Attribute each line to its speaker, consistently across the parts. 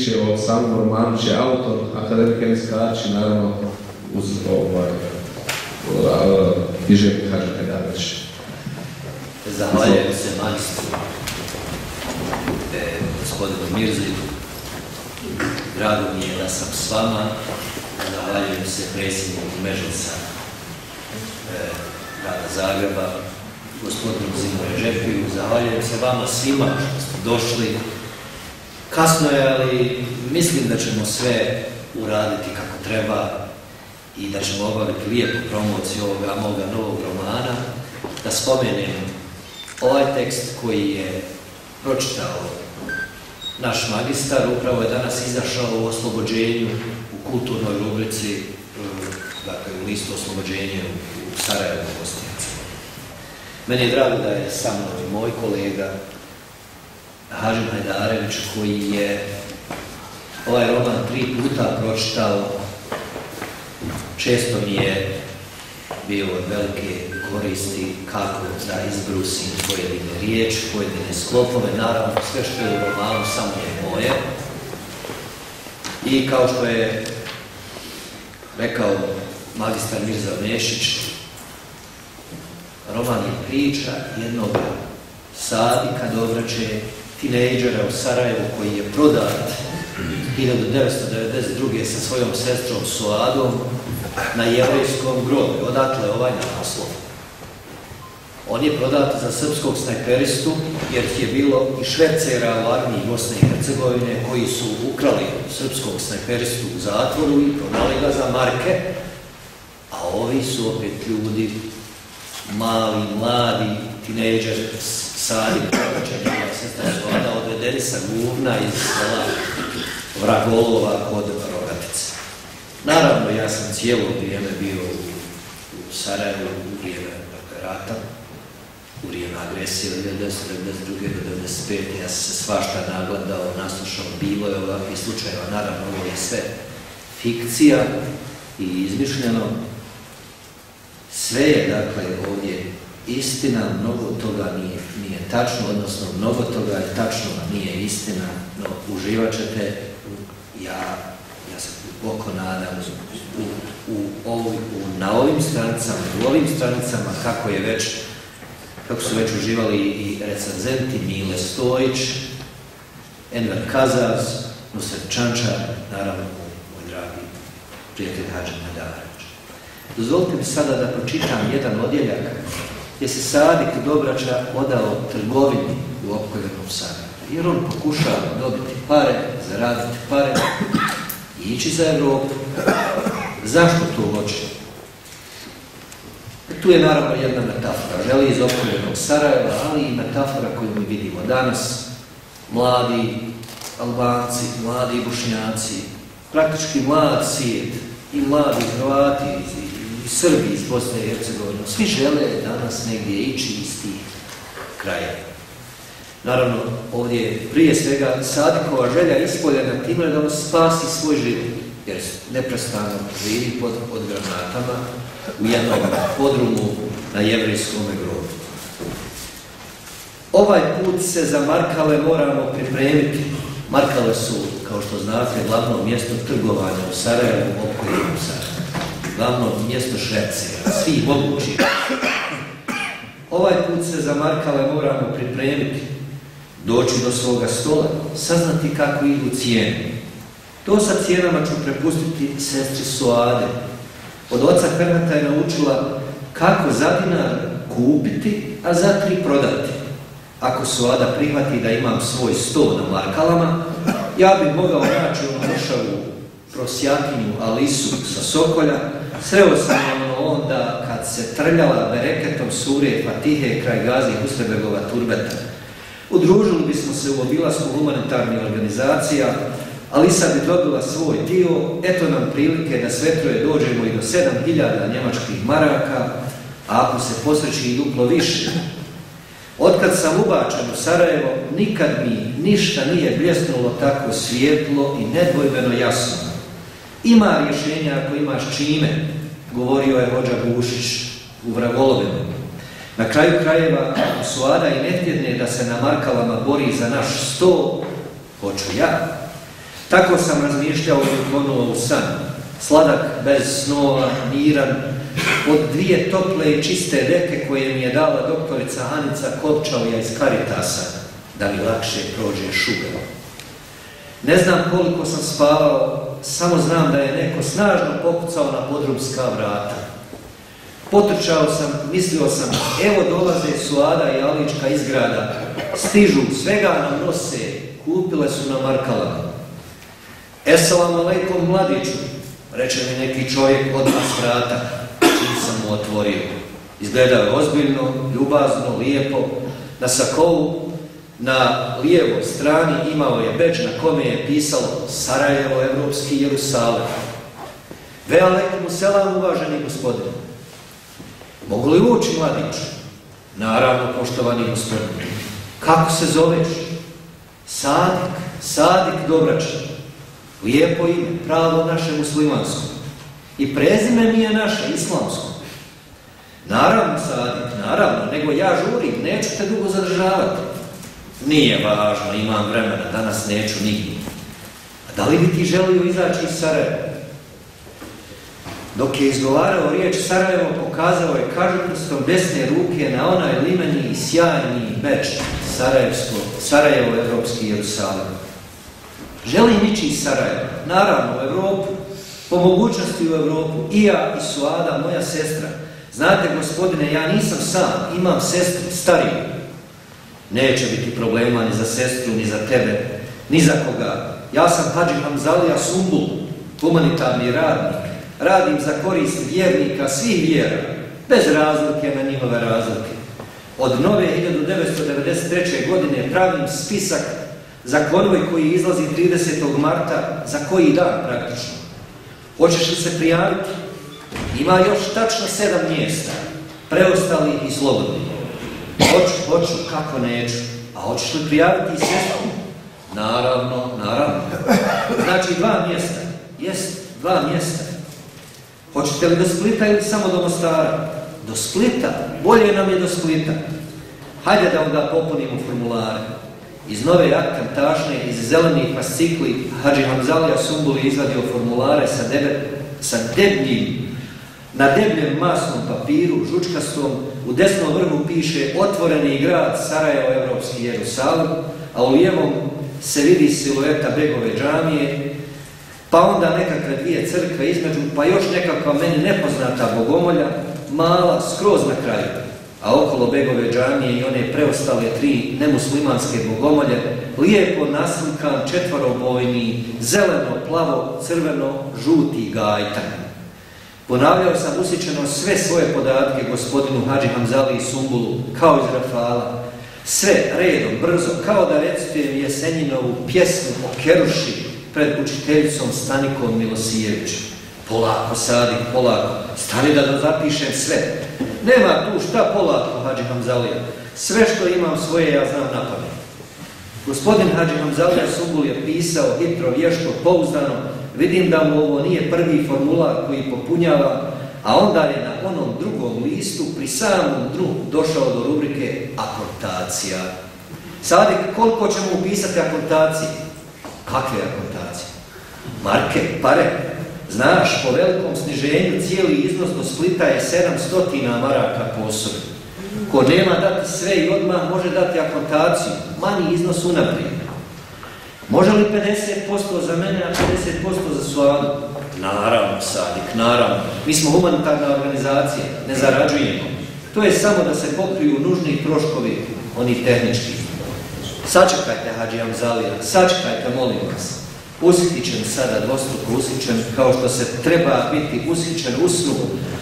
Speaker 1: o samom romanu će autor, akademik Enis Karić, naravno uz književnik Hadži Hajdarević.
Speaker 2: Zahvaljujem se magistru gospodinu Mirzi. Drago mi je da sam s vama. Zahvaljujem se predsjedniku Mežlica grada Zagreba, gospodinu Zimu Ređepiju. Zahvaljujem se vama svima što ste došli. Kasno je, ali mislim da ćemo sve uraditi kako treba i da ćemo obaviti lijepu promociju ovoga moga novog romana. Da spomenem ovaj tekst koji je pročitao naš magistar, upravo je danas izašao u Oslobođenju u kulturnoj rubrici, dakle u listu Oslobođenja u Sarajevu, Bosni i Hercegovini. Meni je drago da je sa mnom i moj kolega Hadži Hajdarević, koji je ovaj roman 3 puta pročitao. Često mi je bio od velike koristi kako da izbrusim pojedine riječi, pojedine sklopove. Naravno, sve što je u romanu samo je moje. I kao što je rekao magistar Mirza Mešić, roman je priča jednog Sadika Dobraće, tinejdžera u Sarajevu koji je prodat 1992. sa svojom sestrom Suadom na jevrejskom groblju. Odakle ovaj naslov? On je prodat za srpskog snajperistu, jer je bilo i švercera u armiji Bosne i Hercegovine koji su ukrali srpskog snajperistu u zatvoru i prodali ga za marke, a ovi su opet ljudi, mali, mladi, tinejdžer, Sadik, sestra Suada, odvedeni sa Guvna iz sela Vragolova kod Rogatice. Naravno, ja sam cijelo vrijeme bio u Sarajevu, u vrijeme rata, u vrijeme agresije od 1992. do 1995. Ja sam se svašta nagledao, naslušao, bilo je ovakvih slučajeva. Naravno, ovo je sve fikcija i izmišljeno. Sve je, dakle, ovdje istina, mnogo toga nije tačno, odnosno mnogo toga je tačno, nije istina, no uživat ćete. Ja se duboko nadam na ovim stranicama, kako su već uživali i recenzenti Mile Stojić, Enver Kazaz, Nusret Čančar, naravno moj dragi prijatelj Hadži Hajdarević. Dozvolite mi sada da pročitam jedan odjeljak gdje se Sadik Dobraća odao trgovini u opkoljenom Sarajevu. Jer on pokušava dobiti pare, zaraditi pare i ići za Evropu. Zašto to hoće? Tu je naravno jedna metafora. Želi iz opkoljenog Sarajeva, ali i metafora koju mi vidimo danas. Mladi Albanci, mladi Bošnjaci, praktički mlad svijet i mladi Hrvati i Srbi iz Bosne i Hercegovine. Svi žele danas negdje ići iz tih krajeva. Naravno, ovdje je prije svega Sadikova želja ispoljena time da on spasi svoj život, jer neprestano živi pod granatama u jednom podrumu na jevrejskom grobu. Ovaj put se za Markale moramo pripremiti. Markale su, kao što znate, glavno mjesto trgovanja u Sarajevu, opkoljenom Sarajevu. Glavno mjesto švercera, svih mogućih. Ovaj put se za Markale moramo pripremiti. Doći do svoga stola, saznati kako idu cijene. To sa cijenama ću prepustiti sestri Suade. Od oca Ferhata je naučila kako za dinar kupiti, a za 3 prodati. Ako Suada prihvati da imam svoj sto na Markalama, ja bih mogao naći onu mršavu prosjakinju Alisu sa Sokolja. Sreo sam je onda kad se trljala bereketom sure Fatihe kraj Gazi Husrebegova turbeta. Udružili bismo se u obilasku humanitarnih organizacija, Alisa bi dobila svoj dio, eto nam prilike da sve troje dođemo i do 7.000 njemačkih maraka, a ako se posreći i duplo više. Otkad sam ubačen u Sarajevo, nikad mi ništa nije bljesnulo tako svijetlo i nedvojbeno jasno. Ima rješenja ako imaš čime, govorio je hođa Bušić u Vragolovinu. Na kraju krajeva, Suada i ne htjedne da se na Markalama bori za naš sto, hoću ja. Tako sam razmišljao i ponuo u san. Sladak, bez snova, miran, od dvije tople i čiste reke koje mi je dala doktorica Anica Kopčalija iz Karitasa, da mi lakše prođe šuga. Ne znam koliko sam spavao, samo znam da je neko snažno pokucao na podrumska vrata. Potrčao sam, mislio sam, evo dolaze Suada i Alička iz grada, stižu, svega nam nose, kupile su na markalama. Esalamu alejkum mladiću, reče mi neki čovjek odmah s vrata, čim sam mu otvorio. Izgledao je ozbiljno, ljubazno, lijepo, na sakovu, na lijevoj strani imao je bedž na kome je pisalo Sarajevo, Evropski Jerusalim. Ve alejkum selam, uvaženi gospodine. Mogu li ući, mladić? Naravno, poštovani gospodine. Kako se zoveš? Sadik, Sadik Dobračan. Lijepo ime, pravo naše muslimansko. I prezime mi je naše, islamsko. Naravno, Sadik, naravno, nego ja žurim, neću te dugo zadržavati. Nije važno, imam vremena, danas neću nigdje. A da li bi ti želio izaći iz Sarajeva? Dok je izgovarao riječ Sarajevo, pokazao je kažuprstom desne ruke na onaj limeni i sjajni bedž Sarajevo, Evropski Jerusalim. Želim ići iz Sarajeva, naravno u Evropu, po mogućnosti u Evropu, i ja i Suada, moja sestra. Znate, gospodine, ja nisam sam, imam sestru, stariju. Neće biti problema ni za sestru, ni za tebe, ni za koga. Ja sam Hadži Hamzalija Sumbul, humanitarni radnik. Radim za korist vjernika svih vjera, bez razlike na njihove razlike. Od nove 1993. godine pravim spisak za konvoj koji izlazi 30. marta, za koji dan praktično. Hoćeš li se prijaviti? Ima još tačno 7 mjesta, preostali i slobodni. Hoću, kako neću. A hoćeš li prijaviti i sestru? Naravno. Znači 2 mjesta. Jest, 2 mjesta. Hoćete li do Splita ili samo do Mostara? Do Splita? Bolje nam je do Splita. Hajde da onda popunimo formulare. Iz nove akkantašne, iz zelenih fascikli, Hadži Hamzalija Sumbul je izvadio formulare na debljem masnom papiru, žučkastom, u desnom vrhu piše otvoreni grad Sarajevo, Evropski Jerusalim, a u lijevom se vidi silueta Begove džamije, pa onda nekakve 2 crkve između, pa još nekakva meni nepoznata bogomolja, mala, skroz na kraju, a okolo Begove džamije i one preostale 3 nemuslimanske bogomolje, lijepo naslikan 4-bojni, zeleno, plavo, crveno, žuti gajtan. Ponavljao sam ushićeno sve svoje podatke gospodinu Hadži Hamzaliji Sumbulu, kao iz rafala, sve redom, brzo, kao da recitujem Jesenjinovu pjesmu o Keruši pred učiteljicom Stanikom Milosijevićem. Polako, Sadik, polako, stani da zapišem sve. Nema tu šta polako, Hadži Hamzalija. Sve što imam svoje ja znam na pamet. Gospodin Hadži Hamzalija Sumbul je pisao hitro, vješto, pouzdano. Vidim da mu ovo nije prvi formular koji popunjava, a onda je na onom drugom listu pri samom dnu došao do rubrike akontacija. Sadik, koliko ćemo upisati akontacije? Kakve akontacije? Marke, pare. Znaš, po velikom sniženju cijeli iznos do Splita je 700 maraka po osobi. Ko nema dati sve i odmah može dati akontaciju, manji iznos unaprijed. Može li 50% za mene, a 50% za Suadu? Naravno, Sadik, naravno. Mi smo humanitarna organizacija, ne zarađujemo. To je samo da se pokriju nužni troškovi, oni tehnički. Sačekajte, Hadži Hamzalija, sačekajte, molim vas. Ushićen sada, dvostruko ushićen, kao što se treba biti ushićen u snu.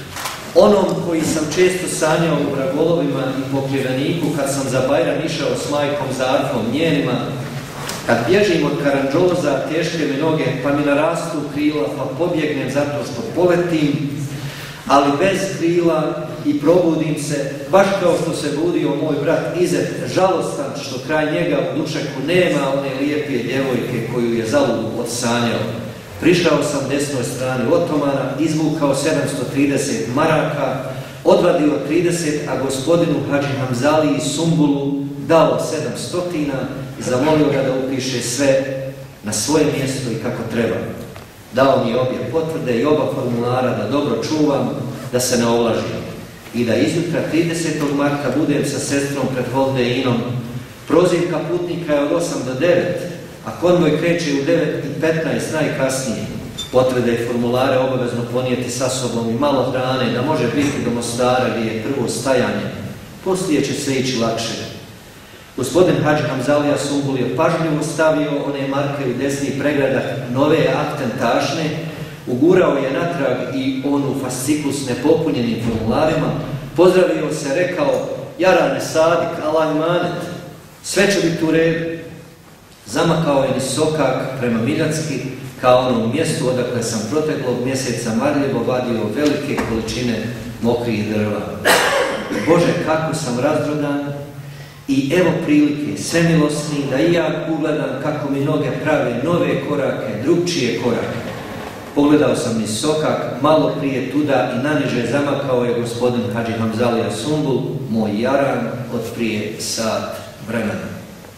Speaker 2: Onom koji sam često sanjao u vragolovima i pokriveniku kad sam za Bajram išao s majkom Zarkom njenima, kad bježim od karanđoza, teške mi noge, pa mi narastu krila, pa pobjegnem zato što poletim, ali bez krila i probudim se, baš kao što se budio moj brat Izet, žalostan što kraj njega u dušeku nema one lijepe djevojke koju je zaludu odsanjao. Prišao sam desnoj strani otomana, izvukao 730 maraka, odvadio 30, a gospodinu Hadži Hamzaliji Sumbulu dao 700 i zamolio ga da upiše sve na svoje mjesto i kako treba. Dao mi obje potvrde i oba formulara da dobro čuvam, da se ne ovlažim i da izjutra 30. marta budem sa sestrom pred Holdeinom. Prozivka putnika je od 8 do 9, a konvoj kreće u 9:15 najkasnije. Potvrde i formulare obavezno ponijeti sa sobom i malo hrane, da može biti do Mostara gdje je prvo stajanje. Poslije će sve ići lakše. Gospodin Hadži Hamzalija Sumbul je pažljivo stavio one marke u desni pregradak nove aktentašne, ugurao je natrag i onu fasciklu s nepopunjenim formularima, pozdravio se, rekao: "Jarane Sadik, Allah imanet, sve će biti u redu." Zamakao je nisokak prema Miljacki, kao onom mjestu odakle sam proteklog mjeseca marljivo vadio velike količine mokrih drva. Bože, kako sam razdrogan i evo prilike svemilosni da i ja ugledam kako mi noge prave nove korake, drugčije korake. Pogledao sam nisokak, malo prije tuda i naniže zamakao je gospodin Hadži Hamzalija Sumbul, moj jaran od prije sat vremena.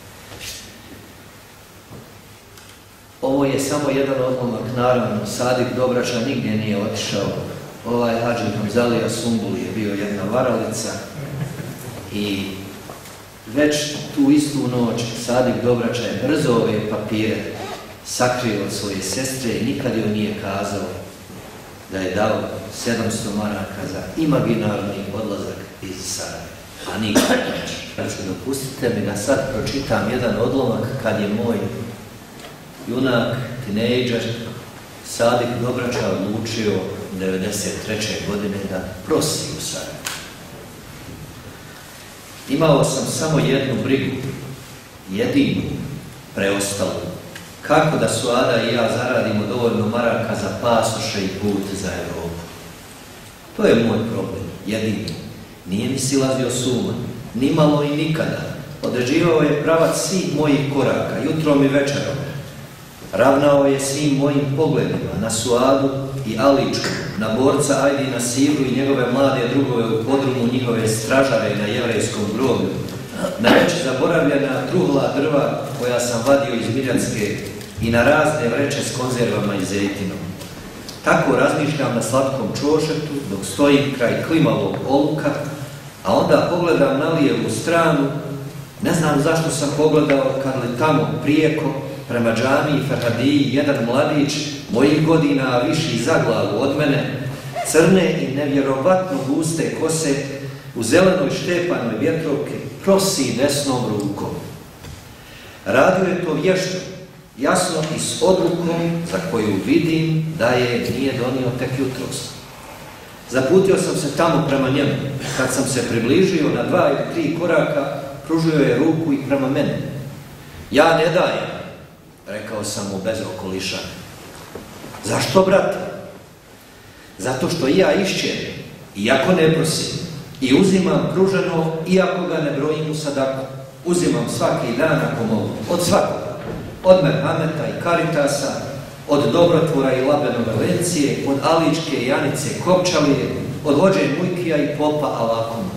Speaker 2: Ovo je samo jedan odlomak, naravno, Sadik Dobrača nigdje nije otišao. Ovaj Hadži Hamzalija Sumbul je bio jedna varalica i već tu istu noć Sadik Dobrača je brzo ove papire sakrio od svoje sestre i nikad joj nije kazao da je dao 700 maraka za imaginarni odlazak iz Sarajeva. A nikad neće. Dopustite mi da sad pročitam jedan odlomak kad je moj junak, tinejdžer, Sadik Dobrača odlučio 1993. godine da prosi u Sarajevu. Imao sam samo jednu brigu, jedinu preostalu. Kako da Suada i ja zaradimo dovoljno maraka za pasoše i put za Evropu. To je moj problem, jedini. Nije mi silazio s uma, nimalo i nikada. Određivao je pravac svih mojih koraka, jutrom i večerom. Ravnao je svim mojim pogledima na Suadu i Aličku, na borca Ajdina Sivru i njegove mlade drugove u podrumu njihove stražare na jevrejskom groblju, na već zaboravljena truhla drva koja sam vadio iz Miljacke i na razne vreće s konzervama i zejtinom. Tako razmišljam na slatkom čošetu dok stojim kraj klimavog oluka, a onda pogledam na lijevu stranu. Ne znam zašto sam pogledao kad li tamo prijeko prema džamiji Ferhadiji jedan mladić mojih godina, a viši za glavu od mene, crne i nevjerovatno guste kose u zelenoj štepanoj vjetrovki prosi desnom rukom. Radio je to vješto, jasno i s odlukom za koju vidim da je nije donio tek jutros. Zaputio sam se tamo prema njemu. Kad sam se približio na 2 ili 3 koraka, pružio je ruku i prema meni. Ja ne dajem, rekao sam mu bez okolišanja. Zašto, brate? Zato što i ja išćem, iako ne prosim, i uzimam pruženo, iako ga ne brojim u sadaku. Uzimam svaki dan ako mogu, od svakoga. Od Merhameta i Karitasa, od Dobrotvora i Labenove Lencije, od Aličke i Janice Kopčalije, od vođe Mujkija i popa Alakuma.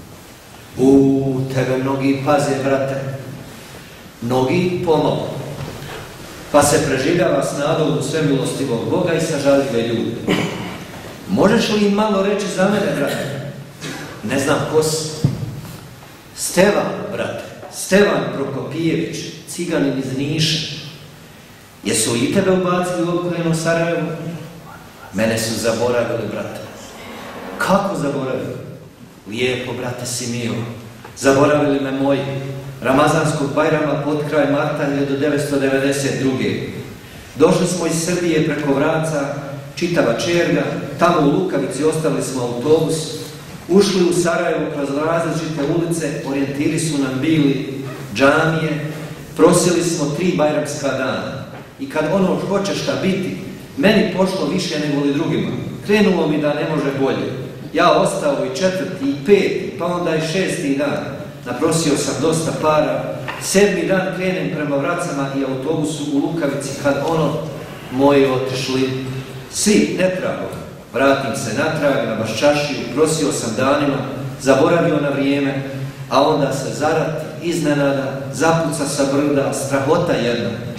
Speaker 2: Tebe mnogi paze, brate. Mnogi pomalo. Pa se preživljava s nadom u svemilostivog Boga i sa žaljive ljude. Možeš li im malo reći za mene, brate? Ne znam ko si. Stevan, brate. Stevan Prokopijević, ciganin iz Niša. Jesu i tebe ubacili u opkoljeno Sarajevo? Mene su zaboravili, brate. Kako zaboravili? Lijepo, brate, si mio. Zaboravili me moji. Ramazanskog Bajrama pod kraj marta 1992. Došli smo iz Srbije preko Vraca, čitava čerga, tamo u Lukavici ostavili smo autobus, ušli u Sarajevo kroz različite ulice, orijentiri su nam bili džamije, prosili smo 3 bajramska dana. I kad ono hoće šta biti, meni pošlo više nego li drugima. Krenulo mi da ne može bolje. Ja ostao i 4. i 5. pa onda i 6. dan. Naprosio sam dosta para. 7. dan krenem prema Vracama i autobusu u Lukavici kad moji otišli. Svi netragom. Vratim se natrag na Baščašiju, prosio sam danima, zaboravio na vrijeme, a onda se zarati, iznenada, zapuca sa brda, strahota jedna.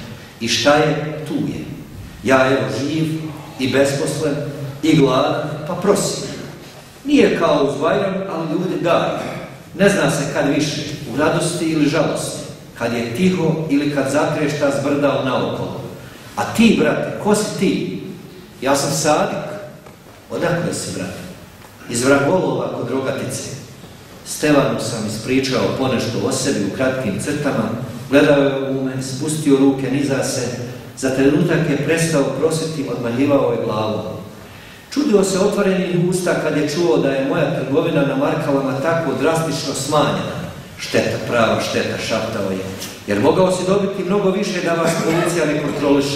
Speaker 2: I šta je, tu je. Ja evo živ i besposlen i gladan, pa prosim. Nije kao uz Bajram, ali ljudi daju. Ne zna se kad više, u radosti ili žalosti, kad je tiho ili kad zatrešta zbrdao naokolo. A ti, brate, ko si ti? Ja sam Sadik. Odakle si, brate? Iz Vragolova kod Rogatice. Stevanu sam ispričao ponešto o sebi u kratkim crtama, gledao je u me, spustio ruke niza se, za trenutak je prestao prositi, odmaljivao je glavom. Čudio se otvorenih usta kad je čuo da je moja trgovina na markalama tako drastično smanjena. Šteta, prava šteta, šaptao je, jer mogao si dobiti mnogo više da vas policija ne kontroliše.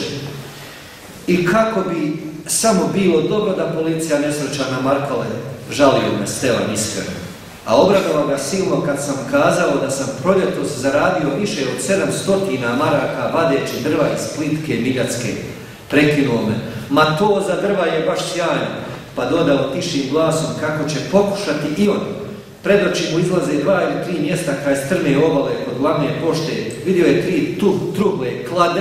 Speaker 2: I kako bi samo bilo dobro da policija ne svrća na markale, žalio me Stevan iskreno. A obradovao ga silno kad sam kazao da sam proljetos zaradio više od 700 maraka vadeći drva iz plitke Miljacke. Prekinuo me, ma to za drva je baš sjajno, pa dodao tišim glasom kako će pokušati i on. Pred oči mu izlaze 2 ili 3 mjesta kraj strme obale kod glavne pošte, vidio je 3 trugle klade,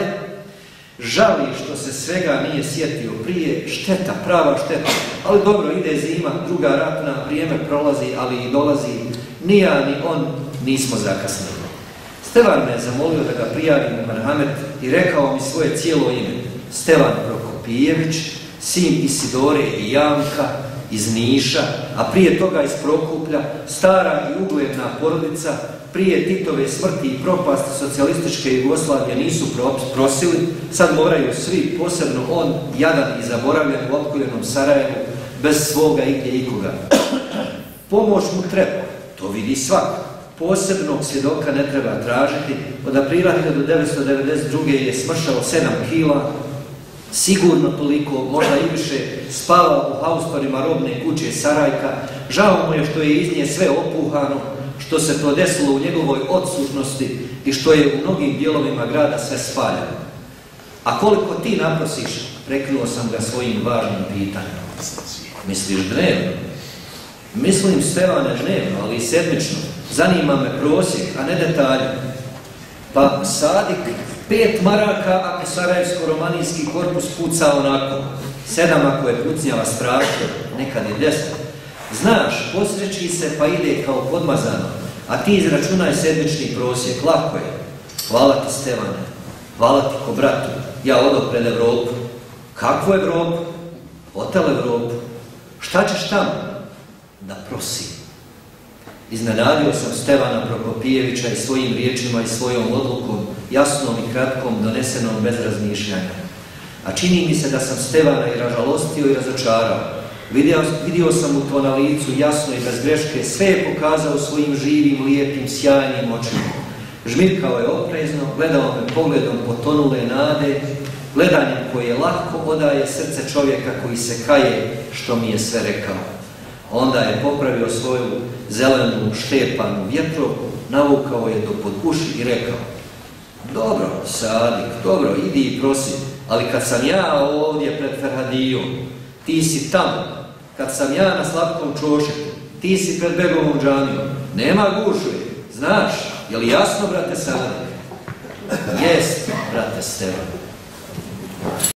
Speaker 2: žali što se svega nije sjetio prije, šteta, prava šteta, ali dobro, ide zima, druga ratna, vrijeme prolazi, ali i dolazi, ni ja ni on nismo zakasnili. Stevan me zamolio da ga prijavim u merhamet i rekao mi svoje cijelo ime, Stevan Prokopijević, sin Isidore i Janka iz Niša, a prije toga iz Prokuplja, stara i ugledna porodica, prije Titove smrti i propasti socijalističke Jugoslavije nisu prosili, sad moraju svi, posebno on, jadan i zaboravljen u opkoljenom Sarajevu, bez svoga ikoga. Pomoć mu treba, to vidi svako. Posebnog svjedoka ne treba tražiti, od aprila 1992. je smršao 7 kila, sigurno toliko, možda i više, spava u haustorima robne kuće Sarajka, žao mu je što je iz nje sve opuhano, što se to desilo u njegovoj odsutnosti i što je u mnogim dijelovima grada sve spaljeno. A koliko ti naprosiš, prekinuo sam ga svojim važnim pitanjem. Misliš dnevno? Mislim, Stevane, dnevno, ali i sedmično. Zanima me prosjek, a ne detalje. Pa Sadik, 5 maraka ako sarajevsko-romanijski korpus puca onako, 7 ako je pucnjava strašno, nekad je 10. Znaš, posreći se pa ide kao podmazano, a ti izračunaj sedmični prosjek, lako je. Hvala ti, Stevane, hvala ti ko bratu, ja odoh pred Evropu. Kakvu Evropu? Hotel Evropu. Šta ćeš tamo? Da prosim. Iznenadio sam Stevana Prokopijevića i svojim riječima i svojom odlukom, jasnom i kratkom, donesenom bez razmišljanja. A čini mi se da sam Stevana i ražalostio i razočarao. Vidio sam u to na licu jasno i bez greške, sve je pokazao svojim živim, lijepim, sjajnim očima. Žmirkao je oprezno, gledao me pogledom potonule nade, gledanjem koje lahko odaje srce čovjeka koji se kaje što mi je sve rekao. Onda je popravio svoju zelenu štepanu vjetrovku, navukao je do podkuši i rekao: dobro, Sadik, dobro, idi i prosi, ali kad sam ja ovdje pred Ferhadijom, ti si tamo. Kad sam ja na Slatkom čošeku, ti si pred Begovom džamijom. Nema gužve, znaš, je li jasno, brate Sadik? Jest, brate Stevan.